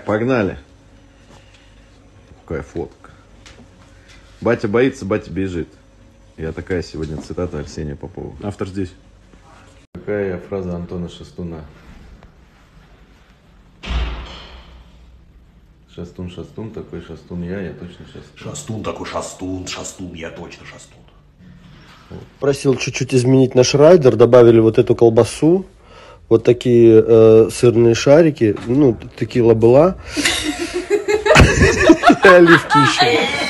Погнали. Какая фотка. Батя боится, батя бежит. Я такая сегодня цитата Арсения Попова. Автор здесь. Какая фраза Антона Шастуна? Шастун, шастун, такой шастун я точно шастун. Шастун такой шастун, шастун, я точно шастун. Просил чуть-чуть изменить наш райдер, добавили вот эту колбасу, вот такие сырные шарики, ну, текила была, и оливки еще.